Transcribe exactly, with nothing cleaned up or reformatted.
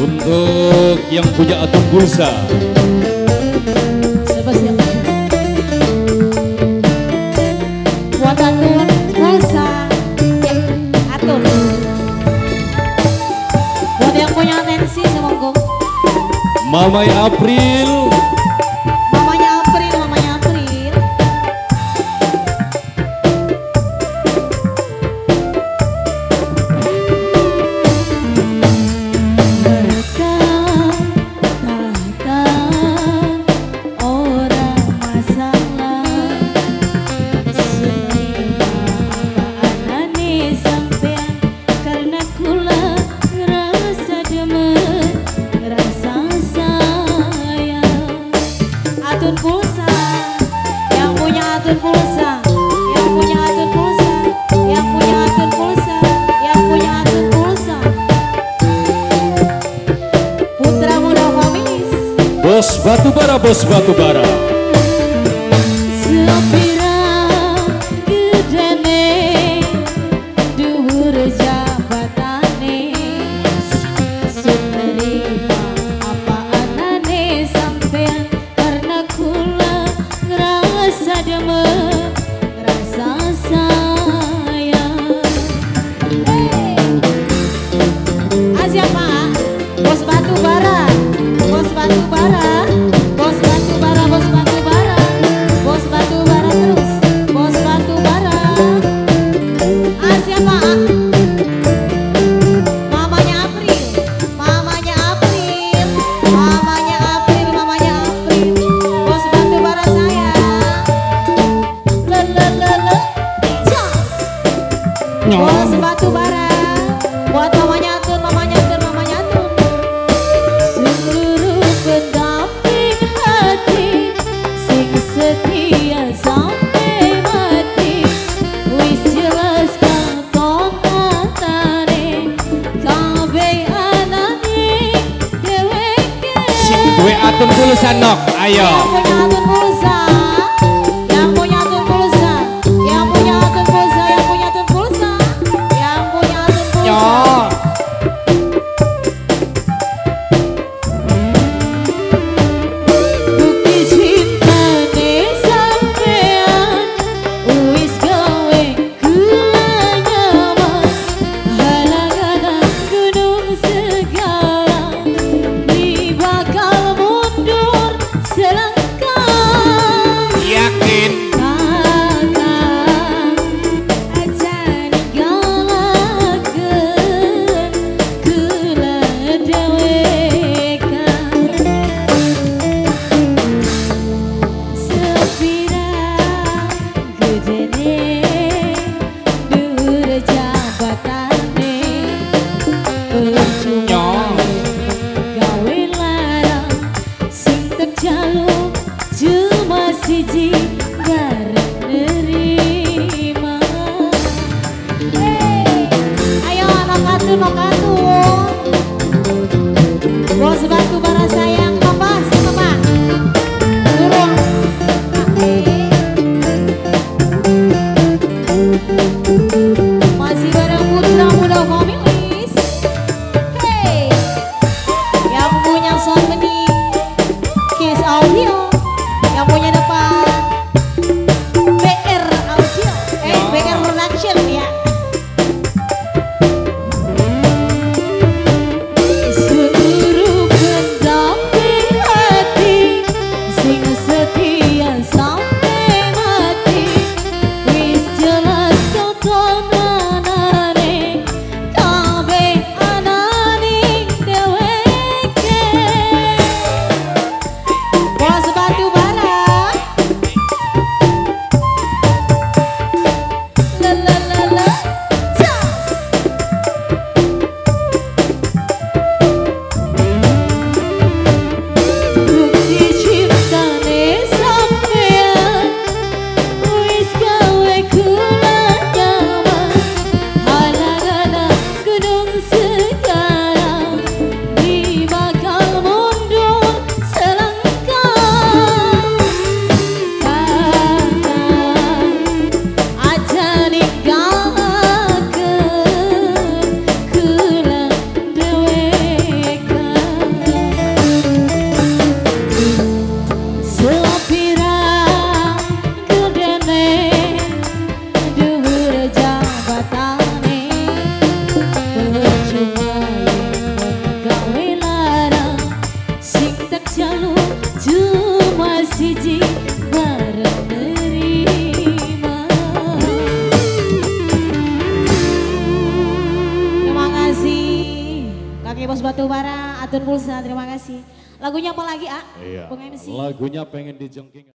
Untuk yang punya atun pulsa. Siapa siapa? Buat atun pulsa. Ya, atun. Buat yang punya atensi semonggo. Mamai April. Mamanya April, mamanya April. Atun pulsa, yang punya atun pulsa, yang punya atun pulsa, yang punya atun pulsa, yang punya atun pulsa. Putra muda Famis. Bos Batubara, bos Batubara. Sepira gedene, dhuwur jabatane, sunerima apa anane sampean. Kula ngerasa demen, ngerasa sayang. Hey. Ah siapa? Bos Batubara, bos Batubara, bos Batubara, bos Batubara, bos Batubara terus, bos Batubara. Ah siapa? Mamanya April, mamanya April, mamanya April, mamanya April. Bos Batubara saya. Le le le le. Jos. Bos Batubara. Buat mamanya Atun, mamanya Atun, mamanya Atun. Seluruh pendamping hati, sing setia sampai mati. Wis jelas katon katane, kabeh anane dheweke. Duwe atun pulsa nok, ayo. Yang punya atun pulsa, yang punya atun pulsa, yang punya atun pulsa, yang punya atun pulsa, yang punya atun pulsa. Yo. Bukti cintane sampean, wis gawe kula nyaman. Halangan gunung segala, ni bakal mundur selangkah. Yakin. Kakak aja ninggalakeun kula deweka. Sepira gedene, dhuwur jabatane, percuma gawe larang, sing terjaluk cuma siji bareng nerima. Hey, ayo anak atun, anak atun. Bos Batubara sayang, papa, si papa. Turun. Masih bareng putra muda Famis. Hey, yang punya sound bening, Kiss Audio, yang punya depan B R Audio, eh B R Production ya. siji bareng nerima. Terima kasih kakek bos Batubara, Atun Pulsa, terima kasih. Lagunya apa lagi, A? Iya. Bung M C. Lagunya pengen dijengking.